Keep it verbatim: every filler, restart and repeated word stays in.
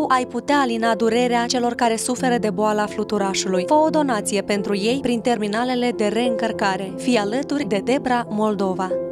ai putea alina durerea celor care suferă de boala fluturașului. Fă o donație pentru ei prin terminalele de reîncărcare. Fii alături de Debra Moldova.